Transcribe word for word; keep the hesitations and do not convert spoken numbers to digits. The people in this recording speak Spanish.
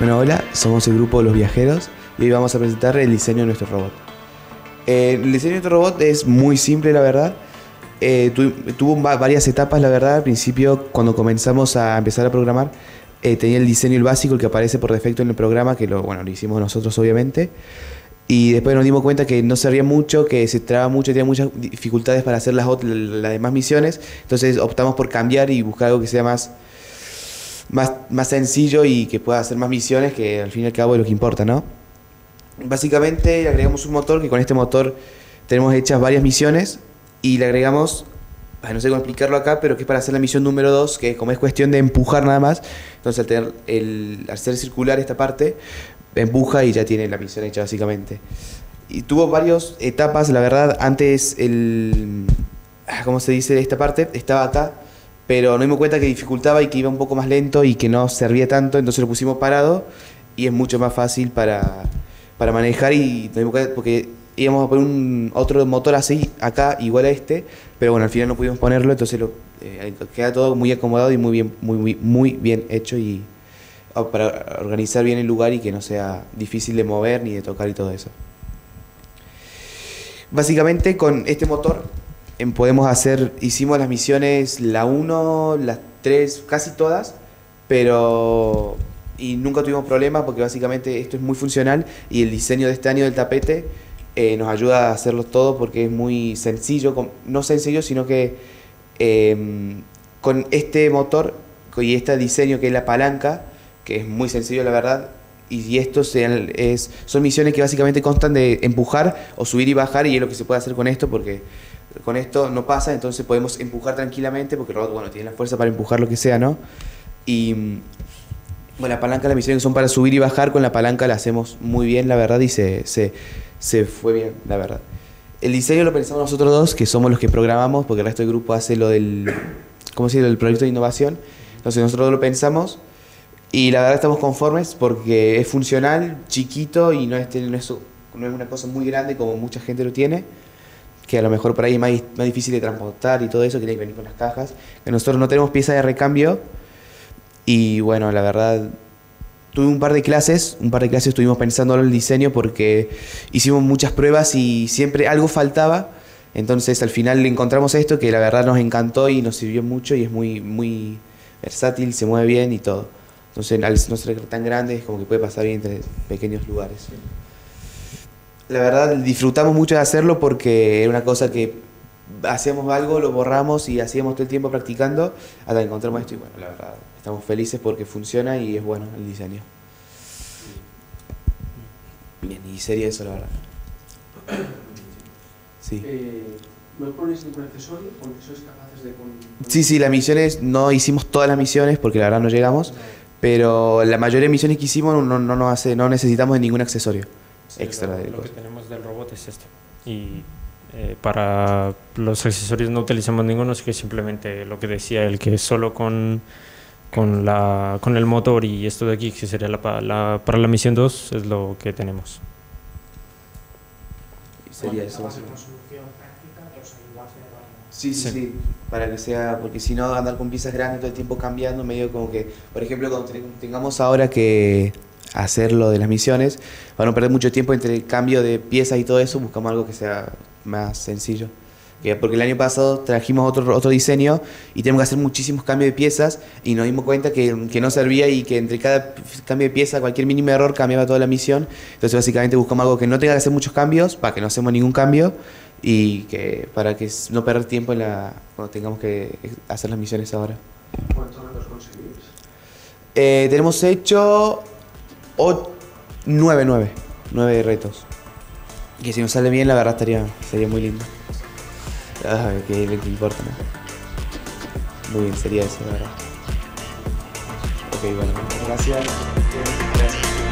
Bueno, hola, somos el grupo Los Viajeros y hoy vamos a presentar el diseño de nuestro robot. Eh, el diseño de nuestro robot es muy simple, la verdad. Eh, tu, tuvo varias etapas, la verdad. Al principio, cuando comenzamos a empezar a programar, eh, tenía el diseño el básico, el que aparece por defecto en el programa, que lo, bueno, lo hicimos nosotros obviamente. Y después nos dimos cuenta que no servía mucho, que se traba mucho, tenía muchas dificultades para hacer las, otras, las demás misiones. Entonces optamos por cambiar y buscar algo que sea más, más, más sencillo y que pueda hacer más misiones, que al fin y al cabo es lo que importa, ¿no? Básicamente le agregamos un motor, que con este motor tenemos hechas varias misiones, y le agregamos, no sé cómo explicarlo acá, pero que es para hacer la misión número dos, que como es cuestión de empujar nada más, entonces al, tener el, al ser circular esta parte, empuja y ya tiene la misión hecha básicamente. Y tuvo varias etapas, la verdad. Antes el, ¿cómo se dice? Esta parte estaba acá, pero nos dimos cuenta que dificultaba y que iba un poco más lento y que no servía tanto, entonces lo pusimos parado y es mucho más fácil para, para manejar, y nos dimos cuenta porque íbamos a poner un otro motor así acá igual a este, pero bueno, al final no pudimos ponerlo, entonces lo, eh, queda todo muy acomodado y muy bien, muy, muy, muy bien hecho, y para organizar bien el lugar y que no sea difícil de mover ni de tocar y todo eso. Básicamente con este motor eh, podemos hacer, hicimos las misiones la uno, las tres, casi todas, pero y nunca tuvimos problemas porque básicamente esto es muy funcional, y el diseño de este año del tapete eh, nos ayuda a hacerlo todo porque es muy sencillo, con, no sencillo sino que eh, con este motor y este diseño que es la palanca, que es muy sencillo la verdad, y esto sean, es, son misiones que básicamente constan de empujar o subir y bajar, y es lo que se puede hacer con esto, porque con esto no pasa, entonces podemos empujar tranquilamente porque el robot, bueno, tiene la fuerza para empujar lo que sea, ¿no? Y bueno, la palanca, las misiones que son para subir y bajar, con la palanca la hacemos muy bien, la verdad, y se, se, se fue bien, la verdad. El diseño lo pensamos nosotros dos, que somos los que programamos, porque el resto del grupo hace lo del, ¿cómo se dice?, el proyecto de innovación. Entonces nosotros lo pensamos, y la verdad estamos conformes porque es funcional, chiquito, y no es, no es, no es una cosa muy grande como mucha gente lo tiene, que a lo mejor por ahí es más, más difícil de transportar y todo eso, que tiene que venir con las cajas. Que nosotros no tenemos pieza de recambio, y bueno, la verdad, tuve un par de clases, un par de clases estuvimos pensando en el diseño porque hicimos muchas pruebas y siempre algo faltaba, entonces al final le encontramos esto que la verdad nos encantó y nos sirvió mucho, y es muy, muy versátil, se mueve bien y todo. Entonces, al no ser tan grande, es como que puede pasar bien entre pequeños lugares. La verdad, disfrutamos mucho de hacerlo porque era una cosa que hacíamos algo, lo borramos y hacíamos todo el tiempo practicando hasta que encontramos esto, y bueno, la verdad, estamos felices porque funciona y es bueno el diseño. Bien, y sería eso, la verdad. Sí. Eh, ¿No ponéis ningún accesorio? ¿Porque sois capaces de poner...? Sí, sí, las misiones, no hicimos todas las misiones porque la verdad no llegamos. Pero la mayoría de misiones que hicimos no, no, no, hace, no necesitamos de ningún accesorio sí, extra. Lo, de lo que tenemos del robot es esto. Y eh, para los accesorios no utilizamos ninguno, es que simplemente lo que decía él, que solo con, con, la, con el motor y esto de aquí, que sería la, la, para la misión dos, es lo que tenemos. Y sería eso. Sí, sí, sí, sí, para que sea, porque si no andar con piezas grandes todo el tiempo cambiando, medio como que, por ejemplo, cuando tengamos ahora que hacer lo de las misiones, para no perder mucho tiempo entre el cambio de piezas y todo eso, buscamos algo que sea más sencillo. Porque el año pasado trajimos otro, otro diseño y tenemos que hacer muchísimos cambios de piezas, y nos dimos cuenta que, que no servía, y que entre cada cambio de pieza, cualquier mínimo error cambiaba toda la misión. Entonces básicamente buscamos algo que no tenga que hacer muchos cambios, para que no hacemos ningún cambio, y que para que no perder tiempo en la, cuando tengamos que hacer las misiones ahora. ¿Cuántos retos conseguís? Eh, tenemos hecho o, nueve, nueve, nueve retos. Que si nos sale bien, la verdad estaría, sería muy lindo. Ah, que le importa, ¿no? Muy bien, sería eso, la verdad. Ok, bueno, gracias. Gracias.